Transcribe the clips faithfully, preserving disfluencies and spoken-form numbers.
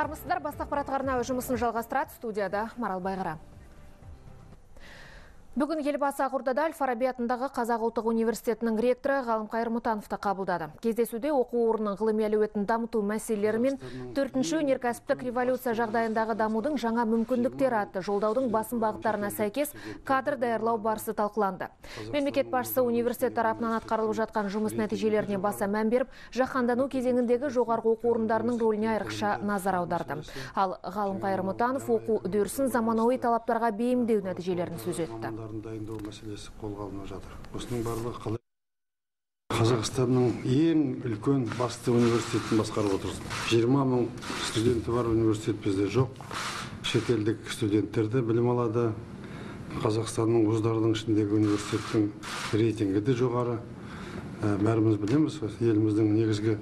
Армысыздар, бастық паратқарына жұмысын жалғастырады, студияда Марал Байғара. Бүгін елбасы Ақордада Әл-Фараби атындағы Қазақ ұлттық университетінің ректоры Ғалымқайыр Мұтановты қабылдады. Кездесуде оқу орнының ғылыми әлеуетін дамыту мәселелері мен төртінші өнеркәсіптік революция жағдайындағы дамудың жаңа мүмкіндіктері атты жолдаудың басым бағыттарына сәйкес кадр даярлау барысы талқыланды. Мемлекет басшысы университет тарапынан атқарылып жатқан жұмыс нәтижелеріне баса мән беріп, жаһандану кезеңіндегі жоғарғы оқу орындарының рөліне айрықша назар аударды. Ал Ғалымқайыр Мұтанов оқу үдерісін заманауи талаптарға бейімдеу нәтижелерін сөз етті. Дайындау мәселесі қолға алынып жатыр. Осының барлығы қалай Қазақстанның ең үлкен басты университетін басқарып отырсың. жиырма мың студенті бар университет бізде жоқ. Шетелдік студенттерді білім алады. Қазақстанның вуздарының ішіндегі университеттің рейтингі де жоғары. Бәріміз білеміз, еліміздің негізгі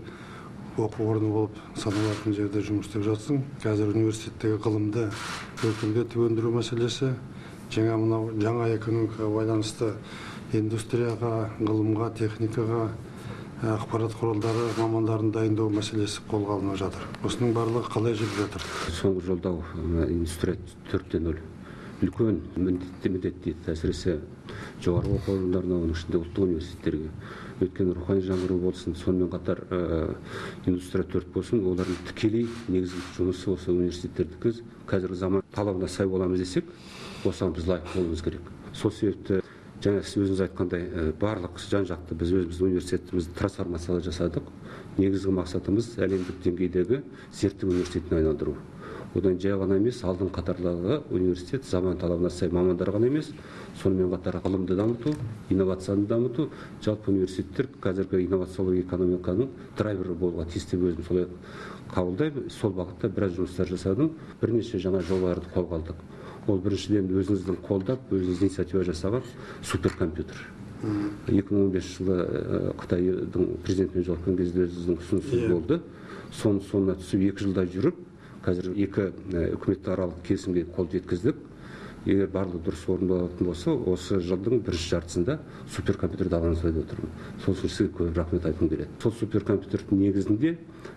оқу орны болып саналатын жерде жұмыс істеп жатсың. Қазір университеттегі ғылымды өркендетіп өндіру мәселесі, жаңа мынау жаңа экономикаға байланысты индустрияға, ғылымға, техникаға, ақпарат құралдары мамандарын дайындау мәселесі қолға алынып жатыр. Осының барлығы қалай жүріп жатыр? Соңғы жолдау индустрия төрт те нөл үлкен міндетті міндетті әсіресе жоғарғы оқу орындарына, оның ішінде ұлттық университеттерге. Өткен рухани жаңғыру болсын, сонымен қатар индустрия төрт болсын, олардың тікелей негізгі жұмысы осы университеттердікі. Қазіргі заман талабына сай боламыз десек, осыған біз лайық болуымыз керек. Сол себепті жаңа сіз өзіңіз айтқандай барлық жан-жақты біз өзіміздің университетімізді трансформациялау жасадық. Негізгі мақсатымыз әлемдік деңгейдегі зерттеу университетіне айналдыру. Одан жай ғана емес, алдың қатарлығы университет заман талабына сай мамандар ғана емес, сонымен қатар ғылымды дамыту, инновацияны дамыту, жалпы университеттер қазіргі инновациялық экономиканың драйвері болуға тиісті өзім солай қабылдаймын. Сол бағытта біраз жұмыстар жасадым, бірнеше жаңа жобаларды қолға алдық. Ол біріншіден өзіңіздің қолдап, өзіңіз инициатива жасаған суперкомпьютер. екі мың он бесінші жылы Қытайдың президентімен жолыққан кезде өзіңіздің ұсынысыңыз болды. Соның соңына түсіп екі жылда жүріп, қазір екі үкіметтік аралық келісімге қол жеткіздік. Егер барлығы дұрыс орындалатын болса, осы жылдың бірінші жартысында суперкомпьютерді аламыз деп отырмын. Сол үшін сізге көп рахмет айтқым келеді. Сол суперкомпьютердің негізінде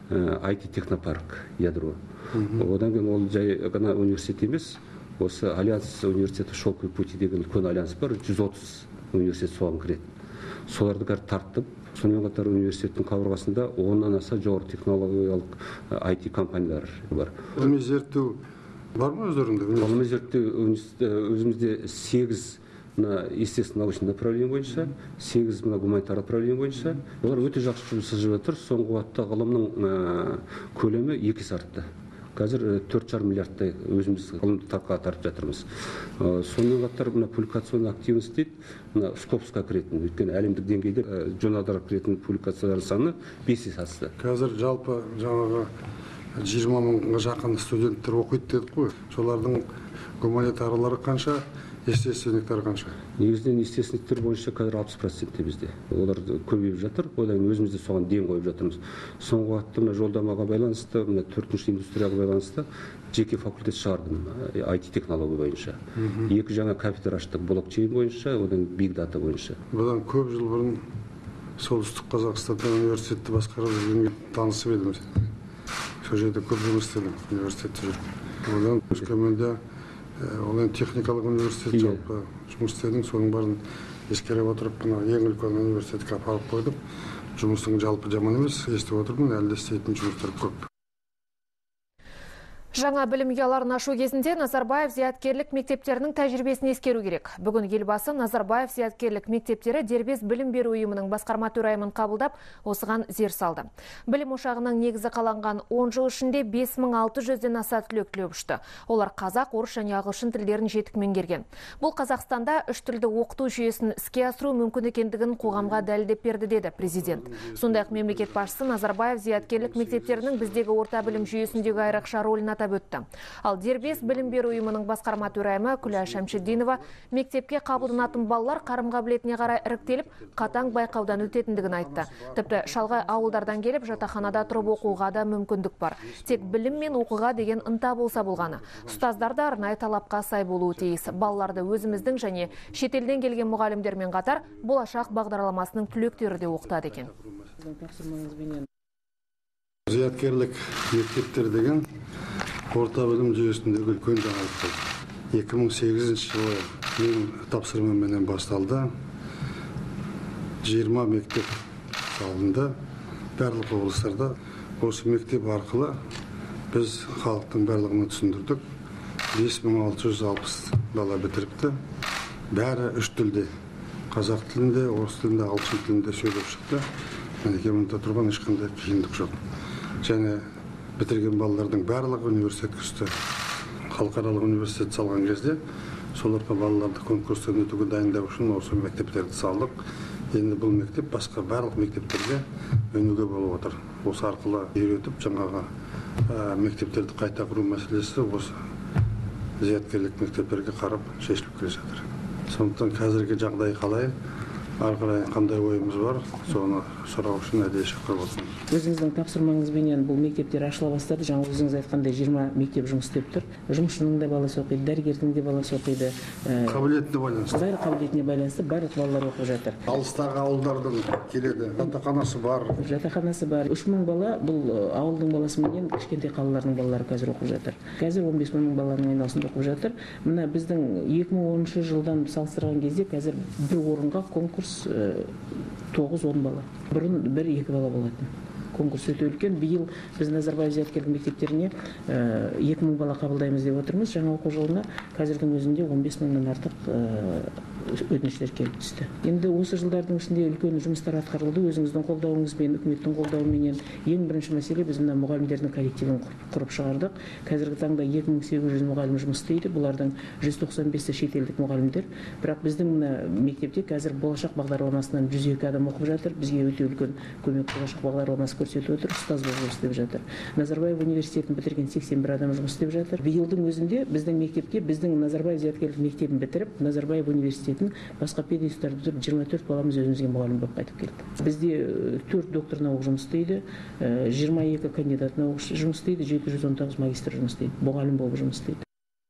ай ти технопарк ядро. Одан кейін ол жай ғана университет емес, осы Альянс университеті шелковый пути деген үлкен альянс бар, жүз отыз университет соған кіреді. Соларды қазір тарттып, сонымен қатар университеттің қабырғасында оннан аса жоғары технологиялық ай ти компаниялар бар. Ғылыми зерттеу бар ма өздеріңде? Ғылыми зерттеу өзімізде сегіз естественно научный направление бойынша, сегіз гуманитарлық направление бойынша. Олар өте жақсы жұмыс жасап жатыр. Соңғы уақытта ғылымның көлемі екі есе артты. Қазір төрт жарым миллиардтай өзіміз ғылымды таққа тартып жатырмыз. Сонымен қатар мына публикационный активность дейді, мына скопсқа кіретін, өйткені әлемдік деңгейде журналдарға кіретін публикациялар саны бес есе асты. Қазір жалпы жаңағы жиырма мыңға жақын студенттер оқиды дедік қой. Солардың гуманитарлары қанша, естественниктер қанша? Негізінен естественниктер бойынша қазір алпыс процентте бізде. Олар көбейіп жатыр. Одан өзімізде соған ден қойып жатырмыз. Соңғы уақытта мына жолдамаға байланысты, мына төртінші индустрияға байланысты жеке факультет шығардым ай ти технология бойынша. Екі жаңа кафедра аштық, блокчейн бойынша, одан биг дата бойынша. Бұдан көп жыл бұрын Солтүстік Қазақстанда университетті басқарып жүргенге танысып едім. Сол жерде көп жұмыс істедім университетте жүріп. Одан Өскеменде ол техникалық университет жалпы жұмыс істедім. Соның барын ескере отырып, ең үлкен университетке апарып қойдым. Жұмыстың жалпы жаман емес, естіп отырмын, әлі істейтін жұмыстар көп. Жаңа білім ұяларын ашу кезінде Назарбаев зияткерлік мектептерінің тәжірибесін ескеру керек. Бүгін елбасы Назарбаев зияткерлік мектептері дербес білім беру ұйымының басқарма төрайымын қабылдап, осыған зер салды. Білім ошағының негізі қаланған он жыл ішінде бес мың алты жүзден аса түлек түлеп ұшты. Олар қазақ, орыс және ағылшын тілдерін жетік меңгерген. Бұл Қазақстанда үш тілді оқыту жүйесін іске асыру мүмкін екендігін қоғамға дәлелдеп берді деді президент. Сондай-ақ мемлекет басшысы Назарбаев зияткерлік мектептерінің біздегі орта білім жүйесіндегі айрықша рөлін атап өтті. Ал дербес білім беру ұйымының басқарма төрайымы Күләш Шәмшидинова мектепке қабылданатын балалар қарым-қабілетіне қарай іріктеліп, қатаң байқаудан өтетіндігін айтты. Тіпті шалғай ауылдардан келіп, жатақханада тұрып оқуға да мүмкіндік бар. Тек білім мен оқуға деген ынта болса болғаны. Ұстаздар да арнайы талапқа сай болуы тиіс. Балаларды өзіміздің және шетелден келген мұғалімдермен қатар болашақ бағдарламасының түлектері де оқытады екен. Зияткерлік мектептер деген орта білім жүйесіндегі үлкен жаңалық болды. екі мың сегізінші жылы менің тапсырмаменен басталды. жиырма мектеп салынды. Барлық облыстарда осы мектеп арқылы біз халықтың барлығына түсіндірдік. бес мың алты жүз алпыс бала бітіріпті. Бәрі үш тілде. Қазақ тілінде, орыс тілінде, ағылшын тілінде сөйлеп шықты. Мінекей мұнда тұрған ешқандай қиындық жоқ. Және бітірген балалардың барлығы университетке түсті. Халықаралық университет салған кезде соларға балаларды конкурстан өтуге дайындау үшін осы мектептерді салдық. Енді бұл мектеп басқа барлық мектептерге өнуге болып отыр. Осы арқылы үйретіп жаңағы мектептерді қайта құру мәселесі осы зияткерлік мектептерге қарап шешіліп келе жатыр. Сондықтан қазіргі жағдай қалай, ары қарай қандай ойымыз бар, соны сұрау үшін әдейі шақырып отырмыз. Өзіңіздің тапсырмаңызбенен бұл мектептер ашыла бастады. Жаңа өзіңіз айтқандай жиырма мектеп жұмыс істеп тұр. Жұмысшының да баласы оқиды, дәрігердің де баласы оқиды. Қабілетіне байланысты. Бәрі қабілетіне байланысты, барлық балалар оқып жатыр. Алыстағы ауылдардан келеді, жатақханасы бар. Жатақханасы бар. үш мың бала бұл ауылдың баласымен кішкентай қалалардың балалары қазір оқып жатыр. Қазір он бес мың баланың айналасында оқып жатыр. Мына біздің екі мың оныншы жылдан салыстырған кезде қазір бір орынға конкурс тоғыз он бала. Бұрын бір екі бала болатын. Конкурс өте үлкен. Биыл біз Назарбаев зияткерлік мектептеріне екі мың бала қабылдаймыз деп отырмыз. Жаңа оқу жылына қазірдің өзінде он бес мыңнан артық өтініштер келіп түсті. Енді осы жылдардың ішінде үлкен жұмыстар атқарылды. Өзіңіздің қолдауыңызбен, үкіметтің қолдауыменен ең бірінші мәселе біз мына мұғалімдердің коллективін құрып шығардық. Қазіргі таңда екі мың сегіз жүз мұғалім жұмыс істейді. Бұлардың жүз тоқсан бесі шетелдік мұғалімдер. Бірақ біздің мына мектепте қазір болашақ бағдарламасынан жүз екі адам оқып жатыр. Бізге өте үлкен көмек болашақ бағдарламасы көрсетіп отыр. Ұстаз болып жұмыс істеп жатыр. Назарбаев университетін бітірген сексен бір адам жұмыс істеп жатыр. Биылдың өзінде біздің мектепке біздің Назарбаев зияткерлік мектебін бітіріп, Назарбаев университетін басқа пединститутта бітіріп жиырма төрт баламыз өзімізге мұғалім болып қайтып келді. Бізде төрт доктор наук жұмыс істейді, жиырма екі кандидат наук жұмыс істейді, жеті жүз он тоғыз магистр жұмыс істейді, мұғалім болып жұмыс істейді.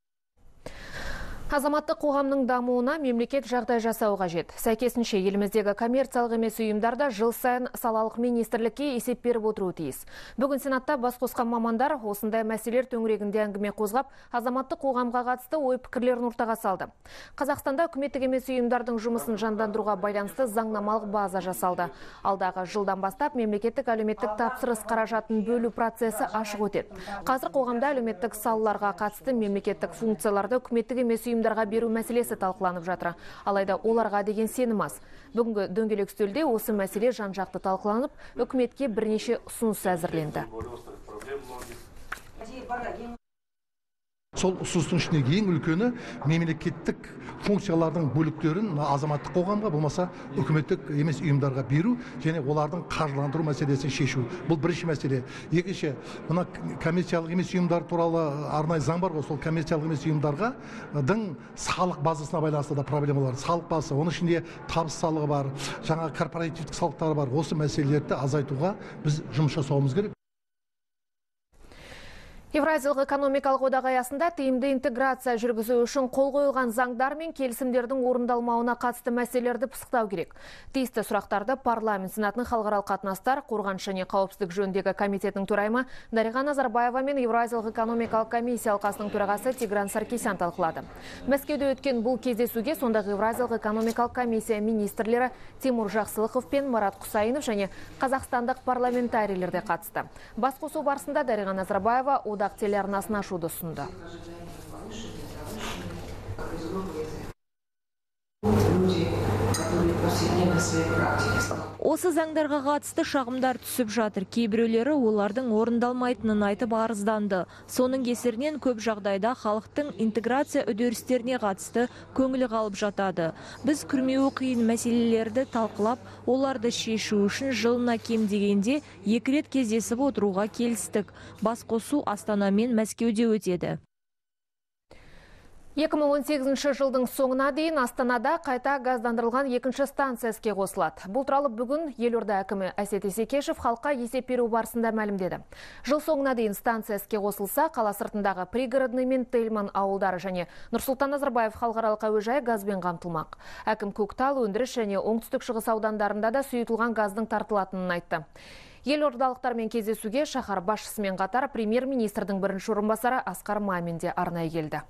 Азаматтық қоғамның дамуына мемлекет жағдай жасау қажет. Сәйкесінше еліміздегі коммерциялық емес ұйымдарда жыл сайын салалық министрлікке есеп беріп отыруы тиіс. Бүгін Сенатта бас қосқан мамандар осындай мәселелер төңірегінде әңгіме қозғап, азаматтық қоғамға қатысты ой пікірлерін ортаға салды. Қазақстанда үкіметтік емес ұйымдардың жұмысын жандандыруға байланысты заңнамалық база жасалды. Алдағы жылдан бастап мемлекеттік әлеуметтік тапсырыс қаражатын бөлу процесі ашық өтеді. Қазір қоғамда әлеуметтік салаларға қатысты мемлекеттік функцияларды үкіметтік емес ұйым дарға беру мәселесі талқыланып жатыр. Алайда оларға деген сенім аз. Бүгінгі дөңгелек үстелде осы мәселе жан-жақты талқыланып, үкіметке бірнеше ұсыныс әзірленді. Сол ұсыныстың ішіндегі ең үлкені мемлекеттік функциялардың бөліктерін азаматтық қоғамға, болмаса үкіметтік емес ұйымдарға беру және олардың қаржыландыру мәселесін шешу. Бұл бірінші мәселе. Екінші, мына коммерциялық емес ұйымдар туралы арнайы заң бар ғой, сол коммерциялық емес ұйымдарға дың салық базасына байланысты да проблемалар. Салық базасы, оның ішінде табыс салығы бар, жаңа корпоративтік салықтар бар. Осы мәселелерді азайтуға біз жұмыс жасауымыз керек. Евразиялық экономикалық одақ аясында тиімді интеграция жүргізу үшін қол қойылған заңдар мен келісімдердің орындалмауына қатысты мәселелерді пысықтау керек. Тиісті сұрақтарды парламент сенатының халықаралық қатынастар, қорғаныс және қауіпсіздік жөніндегі комитетінің төрайымы Дариға Назарбаева мен Евразиялық экономикалық комиссия алқасының төрағасы Тигран Саркисян талқылады. Мәскеуде өткен бұл кездесуге сондағы Евразиялық экономикалық комиссия министрлері Тимур Жақсылықов пен Марат Құсайынов және қазақстандық парламентарийлер де қатысты. Басқосу барысында Дариға Назарбаева одақ телеарнасын ашуды ұсынды. Осы заңдарға қатысты шағымдар түсіп жатыр. Кейбіреулері олардың орындалмайтынын айтып арызданды. Соның кесірінен көп жағдайда халықтың интеграция үдерістеріне қатысты көңілі қалып жатады. Біз күрмеуі қиын мәселелерді талқылап, оларды шешу үшін жылына кем дегенде екі рет кездесіп отыруға келістік. Басқосу Астана мен Мәскеуде өтеді. екі мың он сегізінші жылдың соңына дейін Астанада қайта газдандырылған екінші станция іске қосылады. Бұл туралы бүгін елорда әкімі Әсет Исекешев халыққа есеп беру барысында мәлімдеді. Жыл соңына дейін станция іске қосылса, қала сыртындағы Пригородный мен Тельман ауылдары және Нұрсұлтан Назарбаев халықаралық әуежайы газбен қамтылмақ. Әкім Көктал, Өндіріс және оңтүстік шығыс аудандарында да сұйытылған газдың тартылатынын айтты. Елордалықтармен кездесуге шаһар басшысымен қатар премьер-министрдің бірінші орынбасары Асқар Мамин де арнайы келді.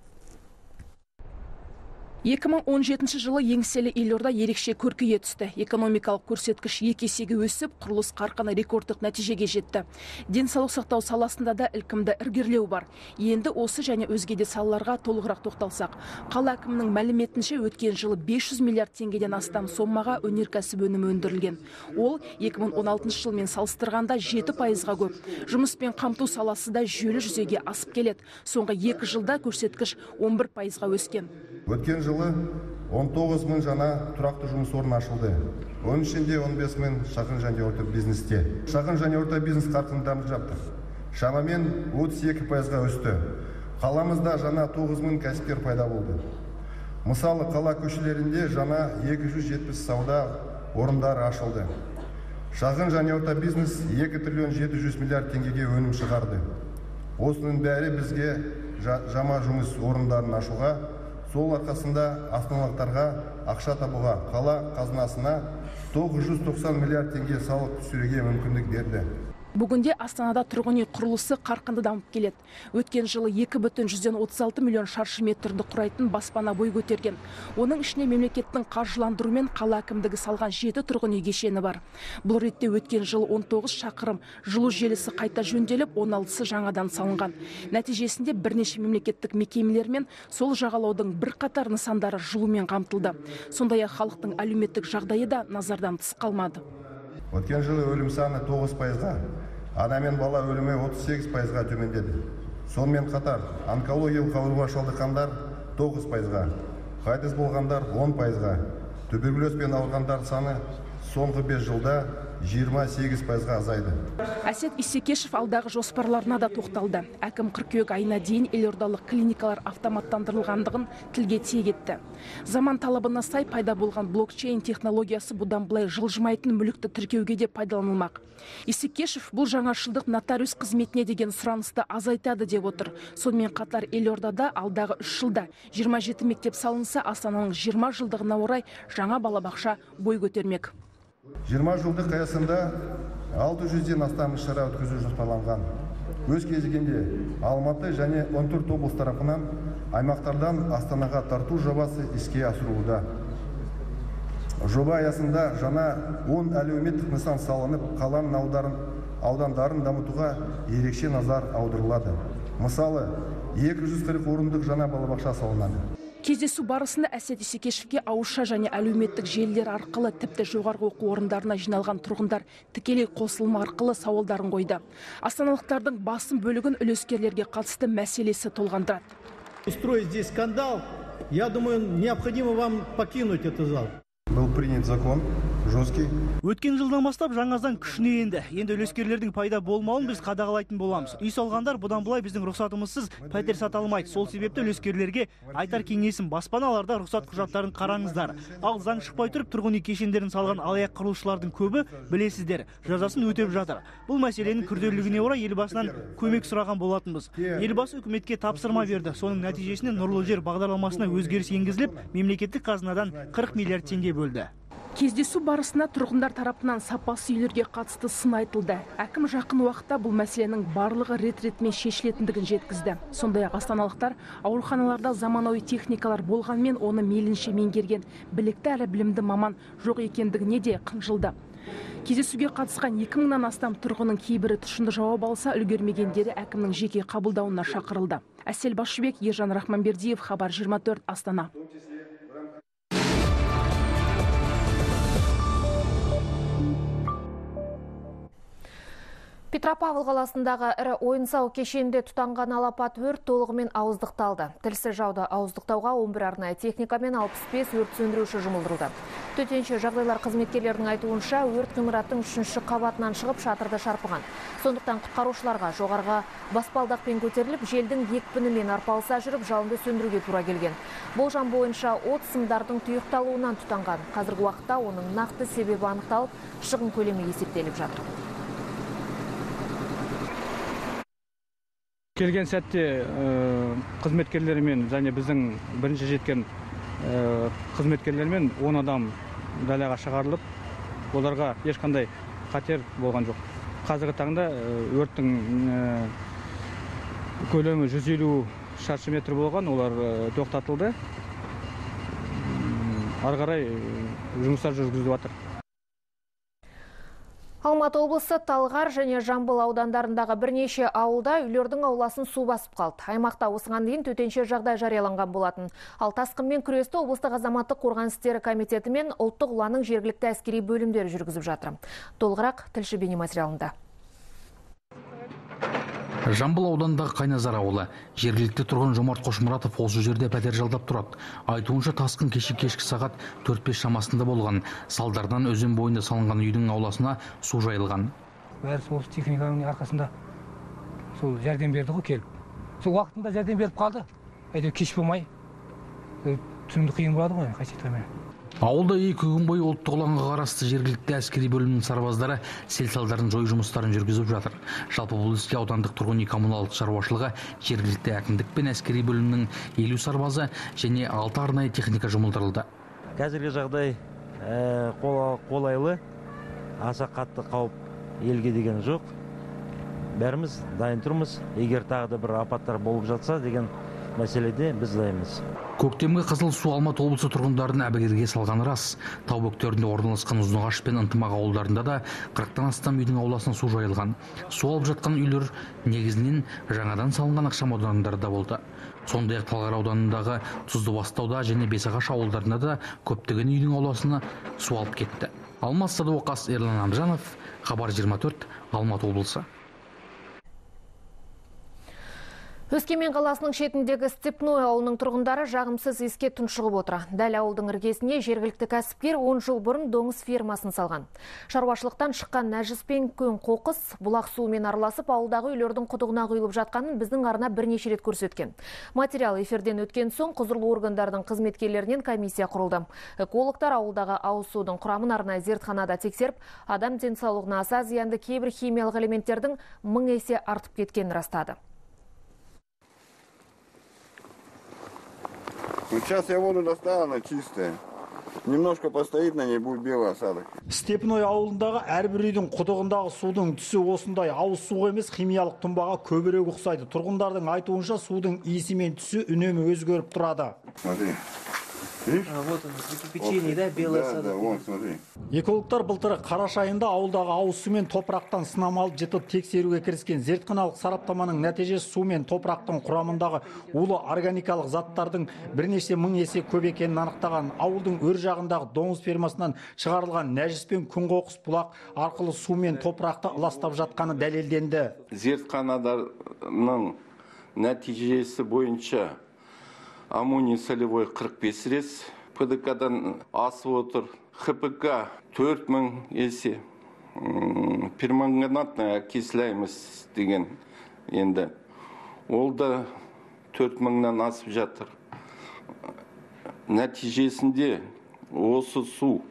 екі мың он жетінші жылы еңселі елорда ерекше көркейе түсті. Экономикалық көрсеткіш екі есеге өсіп, құрылыс қарқыны рекордтық нәтижеге жетті. Денсаулық сақтау саласында да ілкімді іргерлеу бар. Енді осы және өзге де салаларға толығырақ тоқталсақ, қала әкімінің мәліметінше өткен жылы бес жүз миллиард теңгеден астам сомаға өнеркәсіп өнімі өндірілген. Ол екі мың он алтыншы жылмен салыстырғанда жеті пайызға көп. Жұмыспен қамту саласы да жүйелі жүзеге асып келеді. Соңғы екі жылда көрсеткіш он бір пайызға өскен. Өткен жылы он тоғыз мың жаңа тұрақты жұмыс орны ашылды. Оның ішінде он бес мың шағын және орта бизнесте. Шағын және орта бизнес қарқынды дамып жатыр. Шамамен отыз екі пайызға өсті. Қаламызда жаңа тоғыз мың кәсіпкер пайда болды. Мысалы, қала көшелерінде жаңа екі жүз жетпіс сауда орындары ашылды. Шағын және орта бизнес екі триллион жеті жүз миллиард теңгеге өнім шығарды. Осының бәрі бізге жаңа жұмыс орындарын ашуға, сол арқасында астаналықтарға ақша табуға, қала қазынасына тоғыз жүз тоқсан миллиард теңге салық түсіруге мүмкіндік берді. Бүгінде Астанада тұрғын үй құрылысы қарқынды дамып келеді. Өткен жылы екі бүтін жүзден отыз алты миллион шаршы метрді құрайтын баспана бой көтерген. Оның ішіне мемлекеттің қаржыландыруымен қала әкімдігі салған жеті тұрғын үй кешені бар. Бұл ретте өткен жылы он тоғыз шақырым жылу желісі қайта жөнделіп, он алтысы жаңадан салынған. Нәтижесінде бірнеше мемлекеттік мекемелер мен сол жағалаудың бірқатар нысандары жылумен қамтылды. Сондай-ақ халықтың әлеуметтік жағдайы да назардан тыс қалмады. Өткен жылы өлім саны тоғыз пайызға, ана мен бала өлімі отыз сегіз пайызға төмендеді. Сонымен қатар онкологиялық ауруға шалдыққандар тоғыз пайызға, қайтыс болғандар он пайызға, туберкулезбен ауырғандар саны соңғы бес жылда жиырма сегіз пайызға азайды. Әсет Исекешев алдағы жоспарларына да тоқталды. Әкім қыркүйек айына дейін елордалық клиникалар автоматтандырылғандығын тілге тиек етті. Заман талабына сай пайда болған блокчейн технологиясы бұдан былай жылжымайтын мүлікті тіркеуге де пайдаланылмақ. Исекешев бұл жаңашылдық нотариус қызметіне деген сұранысты азайтады деп отыр. Сонымен қатар елордада алдағы үш жылда жиырма жеті мектеп салынса, Астананың жиырма жылдығына орай жаңа балабақша бой көтермек. жиырма жылдық аясында алты жүзден астам іс-шара өткізу жоспарланған. Өз кезегінде Алматы және он төрт облыс тарапынан аймақтардан Астанаға тарту жобасы іске асырылуда. Жоба аясында жаңа он әлеуметтік нысан салынып, қаланың аудандарын дамытуға ерекше назар аударылады. Мысалы, екі жүз қырық орындық жаңа балабақша салынады. Кездесу барысында Әсет Исекешевке ауызша және әлеуметтік желілер арқылы тіпті жоғарғы оқу орындарына жиналған тұрғындар тікелей қосылма арқылы сауалдарын қойды. Астаналықтардың басым бөлігін үлескерлерге қатысты мәселесі толғандырады. Устроить здесь скандал, я думаю, необходимо вам покинуть этот зал. Был принят закон жесткий. Өткен жылдан бастап жаңа заң күшіне енді. Енді үлескерлердің пайда болмауын біз қадағалайтын боламыз. Үй салғандар бұдан былай біздің рұқсатымызсыз пәтер сата алмайды. Сол себепті үлескерлерге айтар кеңесім, баспаналарда рұқсат құжаттарын қараңыздар. Ал заң шықпай тұрып тұрғын үй кешендерін салған алаяқ құрылысшылардың көбі білесіздер, жазасын өтеп жатыр. Бұл мәселенің күрделілігіне орай елбасынан көмек сұраған болатынбыз. Елбасы үкіметке тапсырма берді. Соның нәтижесінде Нұрлы жер бағдарламасына өзгеріс енгізіліп, мемлекеттік қазынадан қырық миллиард теңге бөлді. Кездесу барысында тұрғындар тарапынан сапасы үйлерге қатысты сын айтылды. Әкім жақын уақытта бұл мәселенің барлығы рет-ретмен шешілетіндігін жеткізді. Сондай-ақ астаналықтар ауруханаларда заманауи техникалар болғанмен оны мейлінше меңгерген білікті әрі білімді маман жоқ екендігіне де қынжылды. Кездесуге қатысқан екі мыңнан астам тұрғынның кейбірі тұшынды жауап алса, үлгермегендері әкімнің жеке қабылдауына шақырылды. Әсел Басшыбек, Ержан Рахманбердиев, Хабар жиырма төрт, Астана. Петропавл қаласындағы ірі ойын-сауық кешенінде тұтанған алапат өрт толығымен ауыздықталды. Тілсіз жауды ауыздықтауға он бір арнайы техника мен алпыс бес өрт сөндіруші жұмылдырылды. Төтенше жағдайлар қызметкерлерінің айтуынша өрт ғимараттың үшінші қабатынан шығып шатырды шарпыған. Сондықтан құтқарушыларға жоғарғы баспалдақпен көтеріліп, желдің екпінімен арпалыса жүріп, жалынды сөндіруге тура келген. Болжам бойынша от сымдардың тұйықталуынан тұтанған. Қазіргі уақытта оның нақты себебі анықталып, шығын көлемі есептеліп жатыр. Келген сәтте қызметкерлермен және біздің бірінші жеткен қызметкерлермен он адам далаға шығарылып, оларға ешқандай қатер болған жоқ. қазіргі таңда өрттің көлемі жүз елу шаршы метр болған, олар тоқтатылды. Ары қарай жұмыстар жүргізіліп жатыр. Алматы облысы Талғар және Жамбыл аудандарындағы бірнеше ауылда үйлердің ауласын су басып қалды. Аймақта осыған дейін төтенше жағдай жарияланған болатын. Ал тасқынмен күресті облыстық азаматтық қорғаныс істері комитеті мен ұлттық ұланның жергілікті әскери бөлімдері жүргізіп жатыр. Толығырақ тілші бейнематериалында. Жамбыл ауданындағы Қайназар ауылы. Жергілікті тұрғын Жомарт Қошмұратов осы жерде пәтер жалдап тұрады. Айтуынша тасқын кешкі кешкі сағат төрт бес шамасында болған. Салдардан өзен бойында салынған үйдің ауласына су жайылған. Бәрі сол техниканың арқасында сол жәрдем берді ғой келіп. Сол уақытында жәрдем беріп қалды. Әйтеуір кеш болмай түсімді қиын болады ғой, қайсетімен. Ауылда екі күн бойы ұлттық ұланға қарасты жергілікті әскери бөлімнің сарбаздары сел салдарын жою жұмыстарын жүргізіп жатыр. Жалпы бұл іске аудандық тұрғын үй коммуналдық шаруашылығы, жергілікті әкімдік пен әскери бөлімнің елу сарбазы және алты арнайы техника жұмылдырылды. Қазіргі жағдай қолайлы, аса қатты қауіп елге деген жоқ. Бәріміз дайын тұрмыз. Егер тағы да бір апаттар болып жатса деген мәселеде біз дайынбыз. Көктемгі қызыл су Алматы облысы тұрғындарын әбігерге салғаны рас. Тау бөктерінде орналасқан Ұзынағаш пен Ынтымақ ауылдарында да қырықтан астам үйдің ауласына су жайылған. Су алып жатқан үйлер негізінен жаңадан салынған ықшам аудандарда болды. Сондай-ақ Талғар ауданындағы Тұздыбастауда және Бесағаш ауылдарында да көптеген үйдің ауласына су алып кетті. Алмас Садуақас, Ерлан Амжанов, Хабар жиырма төрт, Алматы облысы. Өскемен қаласының шетіндегі Степной ауылының тұрғындары жағымсыз иіске тұншығып отыр. Дәл ауылдың іргесіне жергілікті кәсіпкер он жыл бұрын доңыз фермасын салған. Шаруашылықтан шыққан нәжіс пен көң қоқыс бұлақ суымен араласып, ауылдағы үйлердің құдығына құйылып жатқанын біздің арна бірнеше рет көрсеткен. Материал эфирден өткен соң құзырлы органдардың қызметкерлерінен комиссия құрылды. Экологтар ауылдағы ауыз судың құрамын арнайы зертханада тексеріп, адам денсаулығына аса зиянды кейбір химиялық элементтердің мың есе артып кеткенін растады. Сейчас я воду достал, она чистая. Немножко постоит, на ней будет белый осадок. Степной ауылындағы әрбір үйдің құдығындағы судың түсі осындай. Ауыз суға емес, химиялық тұнбаға көбірек ұқсайды. Тұрғындардың айтуынша судың иісі мен түсі үнемі өзгеріп тұрады. Смотри. Видишь? А вот он, кипячение, да, белый да, осадок. Да, вон, смотри. Экологтар былтыры қараша айында ауылдағы ауыз су мен топырақтан сынама алып жетіп тексеруге кіріскен. Зертханалық сараптаманың нәтижесі су мен топырақтың құрамындағы улы органикалық заттардың бірнеше мың есе көп екенін анықтаған. Ауылдың өр жағындағы доңыз фермасынан шығарылған нәжіс пен күң қоқыс бұлақ арқылы су мен топырақты ластап жатқаны дәлелденді. Зертхананың нәтижесі бойынша аммоний солевой қырық бес рет, П Д К-дан асып отыр, Х П К төрт мың есе, перманганатная окисляемость деген енді. Ол да төрт мыңнан асып жатыр. Нәтижесінде осы су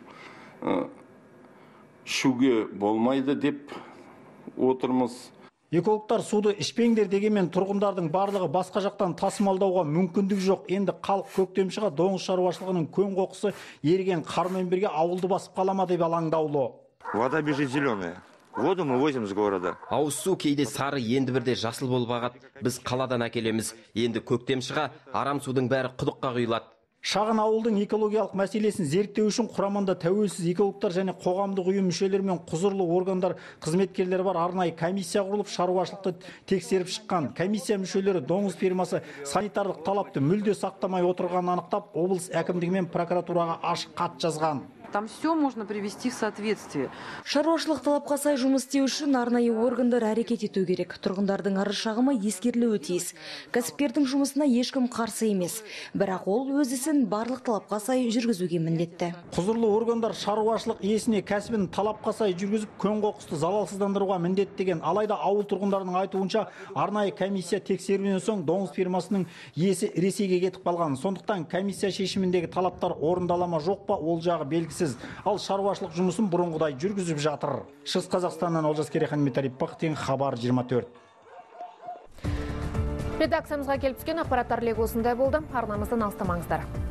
ішуге болмайды деп отырмыз. Экологтар суды ішпеңдер дегенмен тұрғындардың барлығы басқа жақтан тасымалдауға мүмкіндік жоқ. Енді халық көктемшіға доңыз шаруашылығының көң қоқысы еріген қармен бірге ауылды басып қалама деп алаңдаулы. Вода бежит зеленая. Воду мы возим с города. Ауыз су кейде сары, енді бірде жасыл болып ағады. Біз қаладан әкелеміз. Енді көктемшіға арам судың бәрі құдыққа құйылады. Шағын ауылдың экологиялық мәселесін зерттеу үшін құрамында тәуелсіз экологтар және қоғамдық ұйым мүшелері мен құзырлы органдар қызметкерлері бар арнайы комиссия құрылып, шаруашылықты тексеріп шыққан. Комиссия мүшелері доңыз фермасы санитарлық талапты мүлде сақтамай отырғанын анықтап, облыс әкімдігі мен прокуратураға ашық хат жазған. Там все можно привести в соответствие. Шаруашылық талапқа сай жұмыс істеу үшін арнайы органдар әрекет ету керек. Тұрғындардың арыз шағымы ескерілуі тиіс. Кәсіпкердің жұмысына ешкім қарсы емес. Бірақ ол өз ісін барлық талапқа сай жүргізуге міндетті. Құзырлы органдар шаруашылық иесіне кәсібін талапқа сай жүргізіп, көң қоқысты залалсыздандыруға міндеттеген. Алайда ауыл тұрғындарының айтуынша арнайы комиссия тексеруінен соң доңыз фермасының иесі Ресейге кетіп қалған. Сондықтан комиссия шешіміндегі талаптар орындалама жоқ па, ол жағы белгісіз. Ал шаруашылық жұмысын бұрынғыдай жүргізіп жатыр. Шығыс Қазақстаннан Олжас Керейхан, Металип Пахтин, Хабар жиырма төрт. Редакциямызға келіп түскен ақпараттар легі осындай болды. Арнамыздан алыстамаңыздар.